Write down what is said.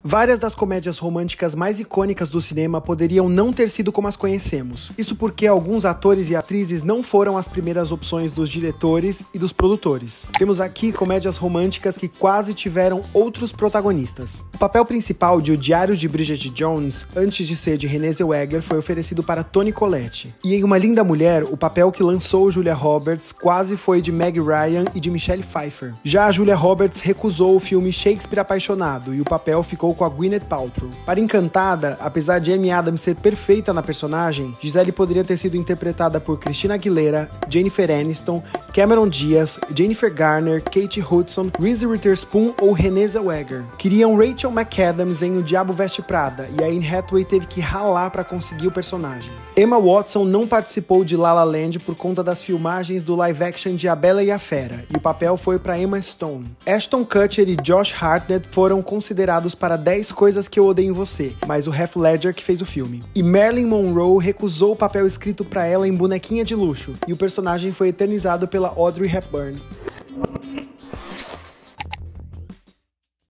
Várias das comédias românticas mais icônicas do cinema poderiam não ter sido como as conhecemos. Isso porque alguns atores e atrizes não foram as primeiras opções dos diretores e dos produtores. Temos aqui comédias românticas que quase tiveram outros protagonistas. O papel principal de O Diário de Bridget Jones, antes de ser de Renée Zellweger, foi oferecido para Toni Collette. E em Uma Linda Mulher, o papel que lançou Julia Roberts quase foi de Meg Ryan e de Michelle Pfeiffer. Já a Julia Roberts recusou o filme Shakespeare Apaixonado e o papel ficou com a Gwyneth Paltrow. Para Encantada, apesar de Amy Adams ser perfeita na personagem, Gisele poderia ter sido interpretada por Christina Aguilera, Jennifer Aniston, Cameron Diaz, Jennifer Garner, Kate Hudson, Reese Witherspoon ou Renée Zellweger. Queriam Rachel McAdams em O Diabo Veste Prada, e a Anne Hathaway teve que ralar para conseguir o personagem. Emma Watson não participou de La La Land por conta das filmagens do live action de A Bela e a Fera, e o papel foi para Emma Stone. Ashton Kutcher e Josh Hartnett foram considerados para 10 Coisas que Eu Odeio em Você, mas o Heath Ledger que fez o filme. E Marilyn Monroe recusou o papel escrito para ela em Bonequinha de Luxo, e o personagem foi eternizado pela Audrey Hepburn.